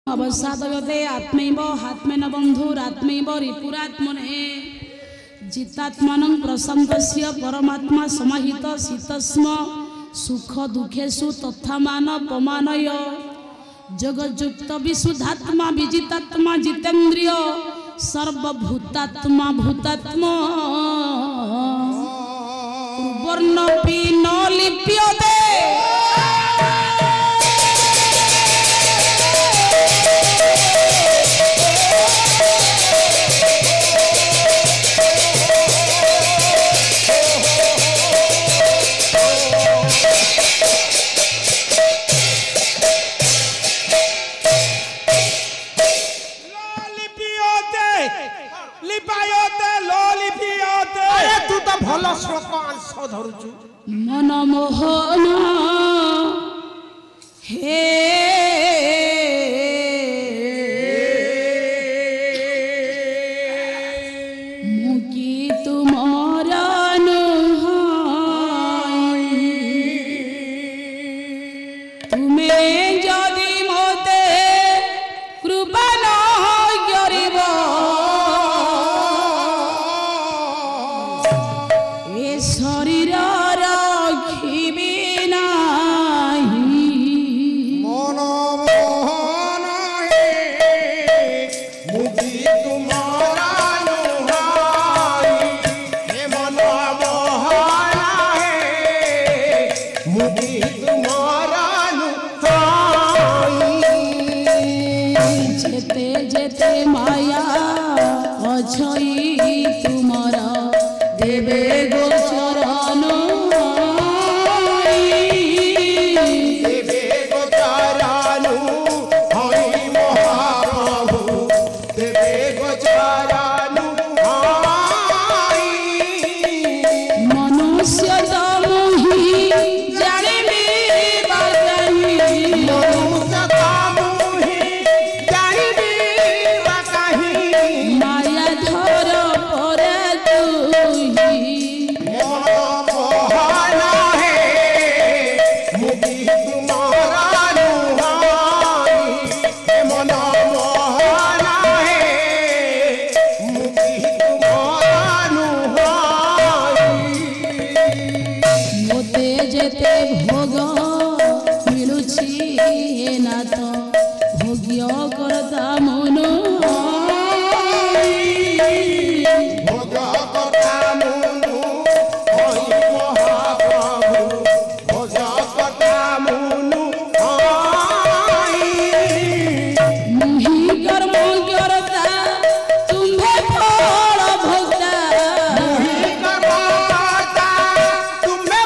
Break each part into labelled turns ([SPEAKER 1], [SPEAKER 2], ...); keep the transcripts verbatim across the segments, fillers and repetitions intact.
[SPEAKER 1] अवसादयते आत्मैव हात्मेन बन्धुरात्मैव रिपुरात्मने जितात्मानं प्रशान्तस्य परमात्मा समाहित शीतस्म सुख दुखेषु तथा मान पमानय जगजुक्त विशुद्धात्मा विजितात्मा जितेन्द्रिय सर्वभूतात्मा भूतात्मा वर्णपि न लिप्यते मन मोहन हे मुकी तुम्हारा तुम्हें जदि मोते कृपा न करिब ए शरीर माया अछई तुम्हारा देवे गोचरण देवे गोचरण हई महाप्रभु देवे गोचरण मनुष्य तमुहि जानिबी बारही मनुष्य तमुहि भोग मिलुछि ना तो भोग्य करता मन भोग करता मन महाप्रभु भोग करता मन मुहि कर्म करता तुम्हें फल भोगता मुहि कर्म करता तुम्हें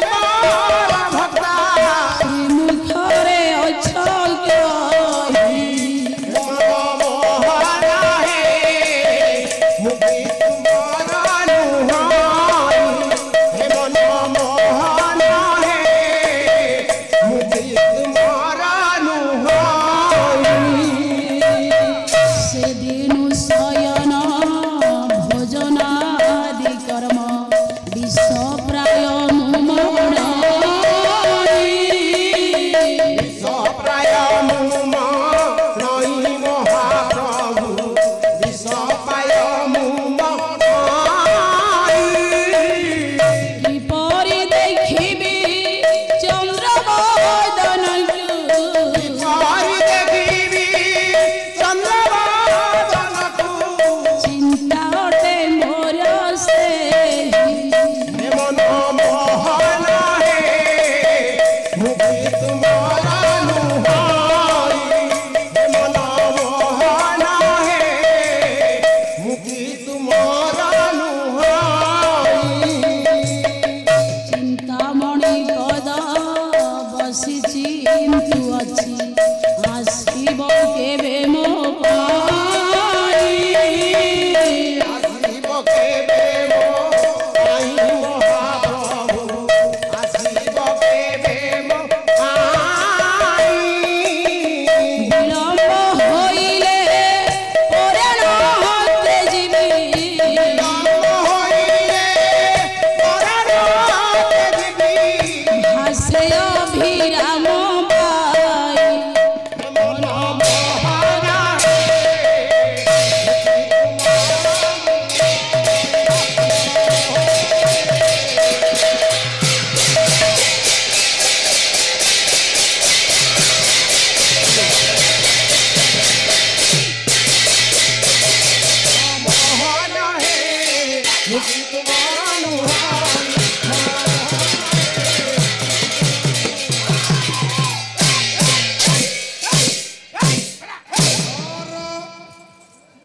[SPEAKER 2] अभिराम पाई मन मोहन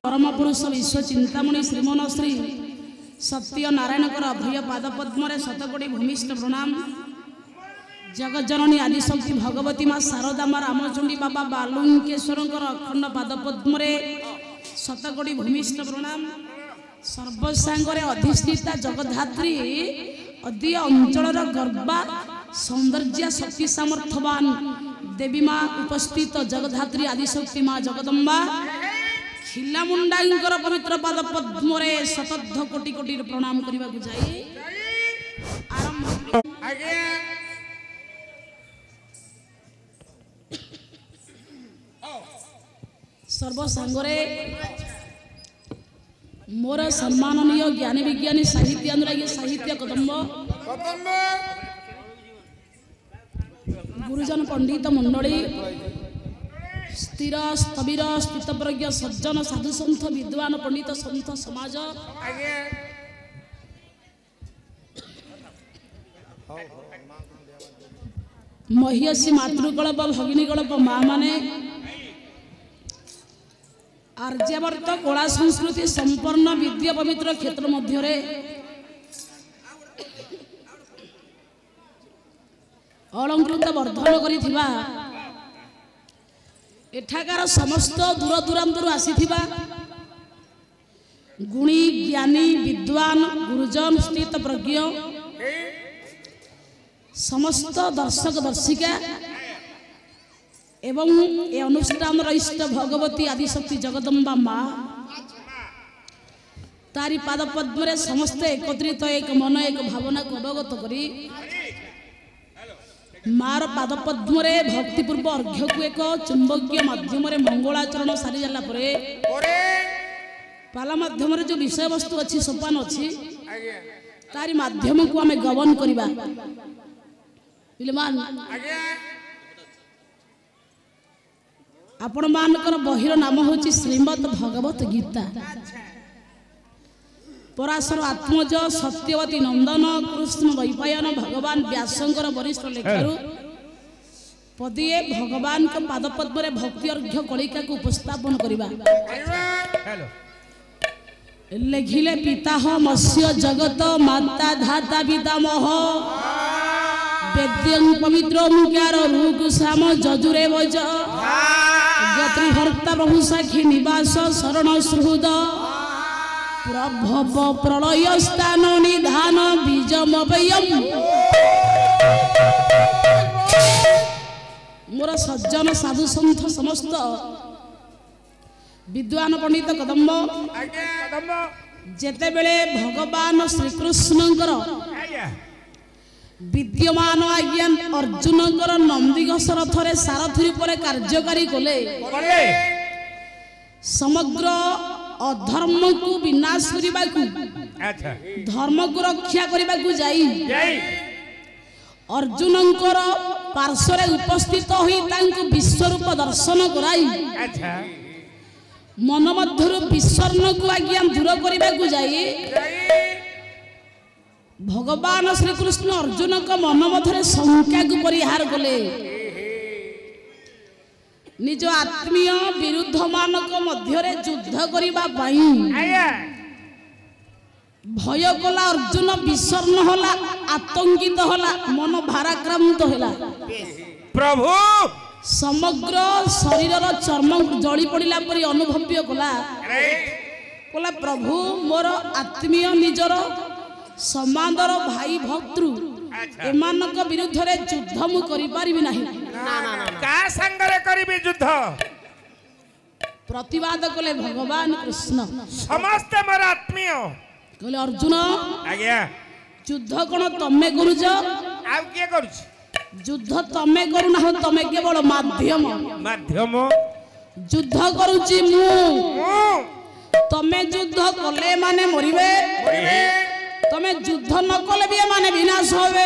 [SPEAKER 1] परम पुरुष विश्व चिंतामणि श्रीमन श्री सत्य नारायणकर अभय पाद पद्म शतकोटी भूमिष्ठ प्रणाम। जगज्जननी आदिशक्ति भगवती माँ शारदा माँ रामचंडी बाबा बालुकेश्वर अखंड पाद पद्म शतकोटी भूमिष्ठ प्रणाम। सर्वसांगरे अधिष्ठिता जगधात्री अदीय अंचल गर्वा सौंदर्य शक्ति सामर्थ्यवान देवी माँ उपस्थित जगधात्री आदिशक्ति माँ जगदम्बा खिलामुंडा पवित्र पाद पद्म शतध कोटि कोटि प्रणाम करने को जाए आरंभ। सर्वसांगरे मोर सम्माननीय ज्ञानी विज्ञानी साहित्य अनुरागी साहित्य कदम्ब गुरुजन पंडित मंडली स्थिर स्थविर स्थितप्रज्ञ सज्जन साधु सन्थ विद्वान पंडित सन्थ समाज महिषी मातृकल्प भगिनीकल्प माँ माने आर्यावर्त कला संस्कृति संपन्न विद्या पवित्र क्षेत्र मध्य अलंकृत वर्धन करिथिबा एठाकार समस्त दूर दूरांतर आसीथिबा गुणी ज्ञानी विद्वान गुरुजन स्थित प्रज्ञ समस्त दर्शक दर्शिका एवं ए अनुष्ठान इष्ट भगवती आदिशक्ति जगदम्बा माँ तारी पाद पद्म समस्त एकत्रित एक मन एक भावना को अवगत करी मार पाद पद्म भक्तिपूर्व अर्घ्य को एक चुंबकीय माध्यम मंगलाचरण सारी जाला परे पाला माध्यम जो विषय वस्तु अच्छी सोपान अच्छी तारी माध्यम को आम गवन करवा आपण मानकर बहिर नाम होची श्रीमद् भगवत गीता। पराशर आत्मज सत्यवती नंदन कृष्ण वैपायन भगवान व्यासंकर वरिष्ठ लेखारू पदिए भगवान के पाद पद्म भक्ति अर्घ्य कलिका को उपस्थापन करवा लेखिले पिता मत्स्य जगत माता धाता पितामह वेद्यं पवित्र मुख्यार रूप श्याम जजुरे वज गतिहर्ता प्रभु साक्षी निवास शरण सुहृद प्रभव प्रलय स्थान निधान बीजमभयम। मोर सज्जन साधु सन्थ समस्त विद्वान पंडित कदम्ब जेते बेले भगवान श्रीकृष्णकर विद्यमान आज्ञा अर्जुनकर नंदीघोष रथरे सारथी पर कार्यकारी कले समग्र अधर्म को विनाश करने को धर्म को रक्षा करने को जाई अर्जुनकर पार्श्व उपस्थित होई तांको विश्वरूप दर्शन कराई मन मध्य विस्वर्ण को आज्ञा दूर करने को जाई भगवान श्री कृष्ण अर्जुन का मन मध्य शंका को परिहार कले निज आत्मीय विरुद्ध मानक मध्य युद्ध करबा पाई भय कला अर्जुन विस्वर्ण होला आतंकित होला मन भाराक्रांत होला
[SPEAKER 2] प्रभु
[SPEAKER 1] समग्र शरीर चर्म जली पड़ा परी अनुभव्य कला कला प्रभु मोर आत्मीय निजर समादर भाई भक्तृ एमानक विरुद्ध रे युद्ध मु करि परिबि नाही
[SPEAKER 2] का संगरे करिबि युद्ध
[SPEAKER 1] प्रतिवाद कले भगवान कृष्ण
[SPEAKER 2] समस्त मोर आत्मीय
[SPEAKER 1] कहले अर्जुन
[SPEAKER 2] आज्ञा
[SPEAKER 1] युद्ध कोन तमे करूछ
[SPEAKER 2] आ के करूछ
[SPEAKER 1] युद्ध तमे करू ना तमे केवल माध्यम
[SPEAKER 2] माध्यम
[SPEAKER 1] युद्ध करूची मु तमे युद्ध कले माने मरिबे मरिबे तमे युद्ध न कले भी माने विनाश होवे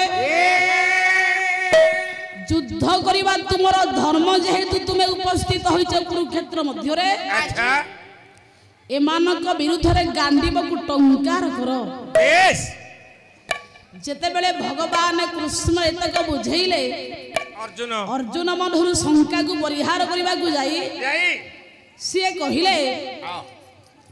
[SPEAKER 1] युद्ध करिबा तुमर धर्म जेहेतु तुमे उपस्थित होइछ कुरुक्षेत्र मध्य रे
[SPEAKER 2] अच्छा
[SPEAKER 1] एमानक विरुद्ध रे गांडीब को टंकार करो
[SPEAKER 2] बेस
[SPEAKER 1] जेते बेले भगवान कृष्ण एतक बुझेइले
[SPEAKER 2] अर्जुन
[SPEAKER 1] अर्जुन मनहरु शंका को परिहार करबा को जाई
[SPEAKER 2] जाई
[SPEAKER 1] से कहिले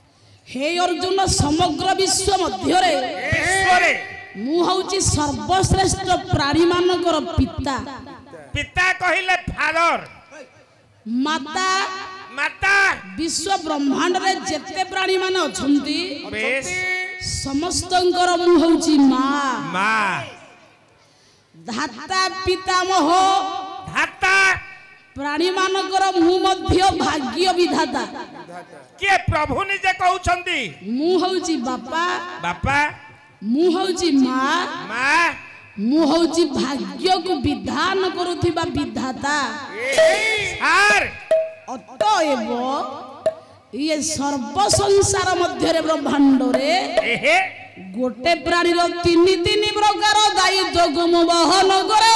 [SPEAKER 1] हे अर्जुन समग्र विश्व मध्य रे
[SPEAKER 2] विश्व रे
[SPEAKER 1] मु हूँ सर्वश्रेष्ठ प्राणी मानकर पिता
[SPEAKER 2] पिता कहिले फादर
[SPEAKER 1] माता
[SPEAKER 2] माता
[SPEAKER 1] विश्व ब्रह्मांड रे जेते प्राणी मान अछंती
[SPEAKER 2] बेस
[SPEAKER 1] समस्तंकर मु हूँ माँ
[SPEAKER 2] माँ
[SPEAKER 1] धाता पितामह
[SPEAKER 2] धाता
[SPEAKER 1] प्राणी मानकर मु मध्य भाग्य विधाता
[SPEAKER 2] किए प्रभु निजे कहउछंती
[SPEAKER 1] मु हूँ बापा
[SPEAKER 2] बापा
[SPEAKER 1] मु हूँ माँ
[SPEAKER 2] माँ
[SPEAKER 1] मु हूँ भाग्य को विधान करुथिबा विधाता
[SPEAKER 2] सार
[SPEAKER 1] अतएव ये सर्व संसार मध्य ब्रह्मांड रे
[SPEAKER 2] एहे
[SPEAKER 1] गोटे प्राणी रो तीन तीन प्रकार दायित्व को मु बहन करे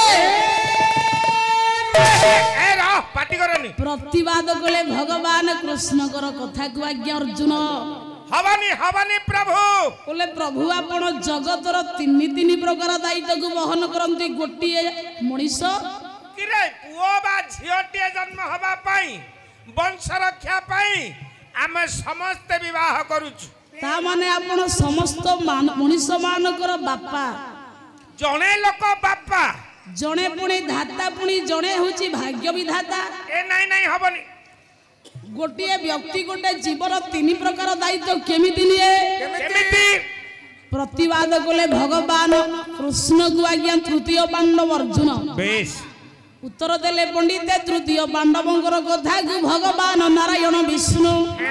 [SPEAKER 2] ए रो पाटी करनी
[SPEAKER 1] प्रतिवाद कले भगवान कृष्ण कर कथा को आज्ञा अर्जुन
[SPEAKER 2] हवानी हवानी प्रभु
[SPEAKER 1] बोले प्रभु आपण जगतर तीन तीन प्रकार दायित्व को बहन करंती गोटिए मनीष
[SPEAKER 2] किरे पुओ बा झियोटिए जन्म हवा पाई वंश रक्षा पाई आमे समस्त विवाह करूछु
[SPEAKER 1] ता माने आपण समस्त मनीष मानकर बापा
[SPEAKER 2] जणे लोक बापा
[SPEAKER 1] जणे पुणी धाता पुणी जणे होची भाग्य विधाता
[SPEAKER 2] ए नहीं नहीं हबनी
[SPEAKER 1] गोटे व्यक्ति गोटे जीवन तीन प्रकार दायित्व केमिति निए
[SPEAKER 2] केमिति
[SPEAKER 1] प्रतिवाद कले भगवान कृष्ण को आज्ञा तृतीय पांडव अर्जुन
[SPEAKER 2] बेस
[SPEAKER 1] उत्तर देले पंडित तृतीय पांडवंकर कथा को भगवान नारायण विष्णु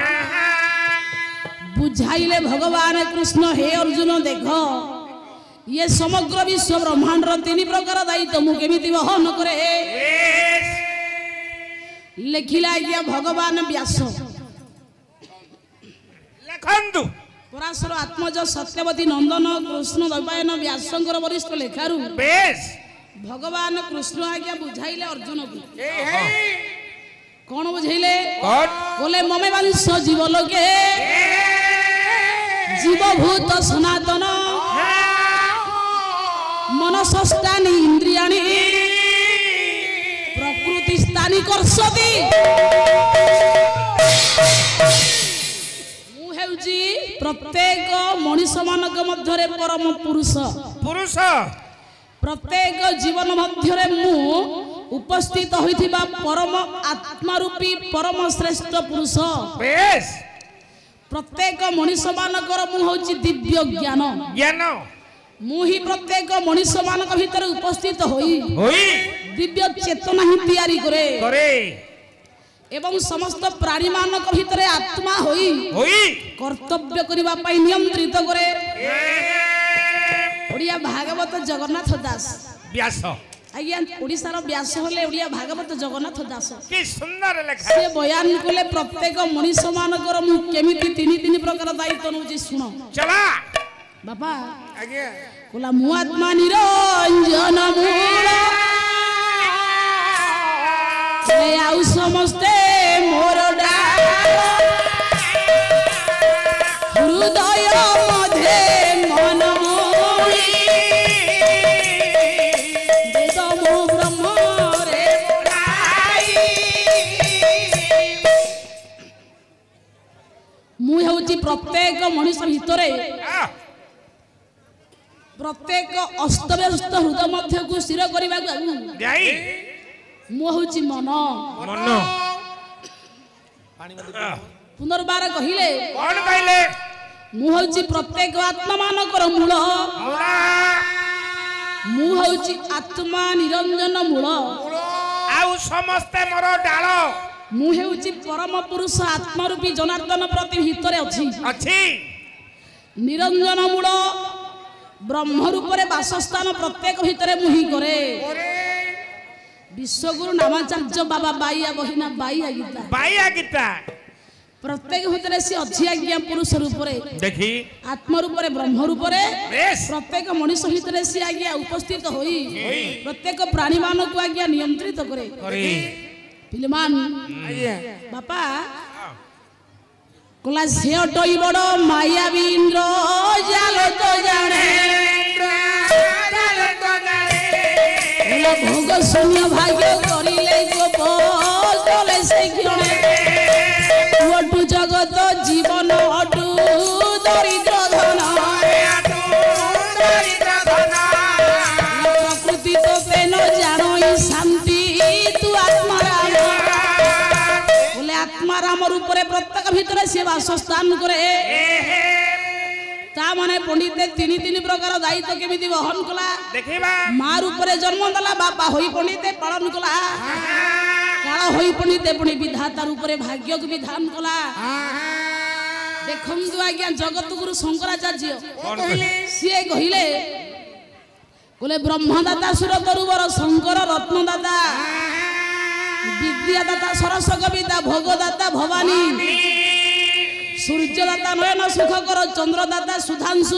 [SPEAKER 1] बुझाइले भगवान कृष्ण हे अर्जुन देख ये समग्र विश्व ब्रह्मांड तीन प्रकार दायित्व मु केमिति वहन करे लिखिला आज्ञा भगवान व्यास
[SPEAKER 2] लेखंदु
[SPEAKER 1] पराशर आत्मज सत्यवती नंदन कृष्ण द्वैपायन व्यासंकर वरिष्ठ लेखारु
[SPEAKER 2] बेस
[SPEAKER 1] भगवान कृष्ण आज्ञा बुझाइले अर्जुन को
[SPEAKER 2] ए हे
[SPEAKER 1] कौन बुझाइले
[SPEAKER 2] कौन
[SPEAKER 1] बोले ममे वंश जीव लोके जीवभूत सनातन मनसष्टानि इंद्रियाणि प्रकृति स्थानी कर्षति मु हेउजी प्रत्येक मनीष मानक मध्यरे परम पुरुष
[SPEAKER 2] पुरुष
[SPEAKER 1] प्रत्येक जीवन मध्यरे मु उपस्थित होइथिबा परम आत्मा रूपी परम श्रेष्ठ पुरुष
[SPEAKER 2] बेस
[SPEAKER 1] प्रत्येक मनीष मानकर मु होची दिव्य ज्ञान
[SPEAKER 2] ज्ञान
[SPEAKER 1] मु ही प्रत्येक मनीष मानक भीतर उपस्थित होई
[SPEAKER 2] होई
[SPEAKER 1] दिव्य चेतना ही तैयारी करे
[SPEAKER 2] करे
[SPEAKER 1] एवं समस्त प्राणी मानक भीतर आत्मा होई
[SPEAKER 2] होई
[SPEAKER 1] कर्तव्य करबा पई नियंत्रित करे ओडिया भागवत जगन्नाथ दास
[SPEAKER 2] व्यास
[SPEAKER 1] आज्ञा ओडिसार व्यास होले ओडिया भागवत जगन्नाथ दास
[SPEAKER 2] की सुंदर लेखा
[SPEAKER 1] से बयान कले प्रत्येक मनीष मानकर मु केमिति तीन तीन प्रकार दायित्व नउची सुनो
[SPEAKER 2] चला
[SPEAKER 1] बापा
[SPEAKER 2] आज्ञा
[SPEAKER 1] कोला मु आत्मा निरंजन मूल ले आउ समस्ते मोर डाल हृदय मध्य मन मोहि वेद मो ब्रह्म रे बोलाई मु हेउची प्रत्येक मनुष्य भितरे प्रत्येक अस्तव्यस्त हृदय मध्य को स्थिर करबा
[SPEAKER 2] जाई
[SPEAKER 1] मु होची मन
[SPEAKER 2] मन
[SPEAKER 1] पुनर्बार कहिले
[SPEAKER 2] कौन कहले
[SPEAKER 1] मु होची प्रत्येक आत्मा मानकर मूल
[SPEAKER 2] मुला
[SPEAKER 1] मु होची आत्मा निरंजन मूल
[SPEAKER 2] आउ समस्त मोर डाल
[SPEAKER 1] मु हेउची परम पुरुष आत्मा रूपी जनार्दन प्रति भितरे अछि
[SPEAKER 2] अछि
[SPEAKER 1] निरंजन मूल ब्रह्म रूप रे वासस्थान प्रत्येक भितरे मुहि करे विश्वगुरु नामाचार्य बाबा बाईया बहिना बाईया गीता
[SPEAKER 2] बाईया गीता
[SPEAKER 1] प्रत्येक भितरे से अछि आज्ञा पुरुष रूप रे
[SPEAKER 2] देखी
[SPEAKER 1] आत्मा रूप रे ब्रह्म रूप रे
[SPEAKER 2] बेस
[SPEAKER 1] प्रत्येक मनुष्य भितरे से आज्ञा उपस्थित होई प्रत्येक प्राणी मान को आज्ञा नियंत्रित करे
[SPEAKER 2] करे
[SPEAKER 1] पिलमान
[SPEAKER 2] आज्ञा
[SPEAKER 1] बापा कोला से टई बड़ मायावी इंद्र जाल तो जाने
[SPEAKER 2] जाल तो जाने
[SPEAKER 1] कोला भोग शून्य भाग्य करिले गोप चले से क्षणे अटु जगत जीवन अटु प्रत्येक भितर सी बासस्थान करे ता माने पंडित तीन तीन प्रकार दायित्व केमिति वहन कला
[SPEAKER 2] देखिबा
[SPEAKER 1] माँ रूप में जन्म दला बापा होई पंडित पालन कला काला होई पंडित पुणी विधाता रूप में भाग्य को विधान कला देखंतु आज्ञा जगत गुरु शंकराचार्य सी कहले बोले ब्रह्मदाता सुरतरुवर शंकर रत्नदाता विद्यादाता सरस कविता भोगदाता भवानी सूर्यदाता नयन सुखकर चंद्रदाता सुधांशु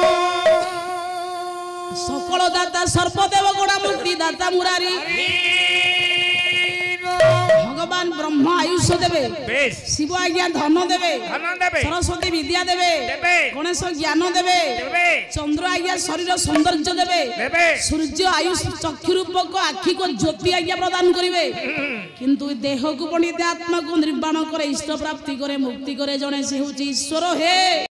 [SPEAKER 1] सकल दाता सर्पदेव गुणा मुक्ति दाता मुरारी भगवान ब्रह्मा आयुष्य देवे शिव आज्ञा धन देवे सरस्वती विद्या देवे गणेश ज्ञान देवे चंद्र आज्ञा शरीर सौंदर्य देवे सूर्य आयुष चक्षु रूपक आखि को ज्योति आज्ञा प्रदान करेंगे किंतु देह को पंडित आत्मा को निर्वाण करे इष्ट प्राप्ति करे मुक्ति करे जने से हूँ ईश्वर हे।